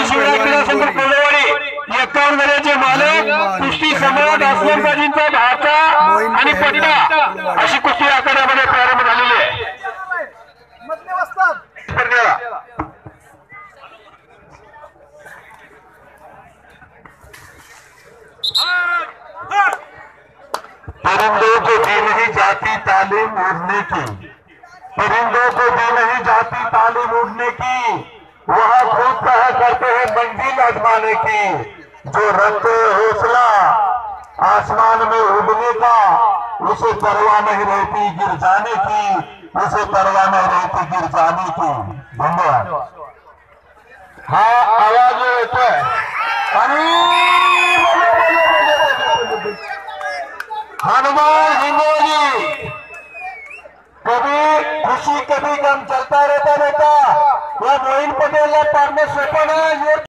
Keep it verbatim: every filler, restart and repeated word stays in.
शिवराज क्रीडा संकुल कोल्हावाडी एकावन्न गड्याचे मालक कुस्ती सम्राट असलमबाजींचा भाचा आणि पट्टा अशी कुस्ती आखाड्यामध्ये प्रारंभ झालेली आहे। परिंदों को दी नहीं जाती तालीम उड़ने की, परिंदों को दी नहीं जाती तालीम उड़ने की, वह खुद कहा करते हैं मंजिल आजमाने की। जो रखते हौसला आसमान में उड़ने का, उसे परवाह नहीं रहती गिर जाने की, उसे परवाह नहीं रहती गिर जाने की। धन्यवाद। हा आवाज येतोय आणि हनुमान हिंगोली कभी खुशी कभी गम चलता रहता रहता। या मोइन पटेल पाड़ने सोपा ना।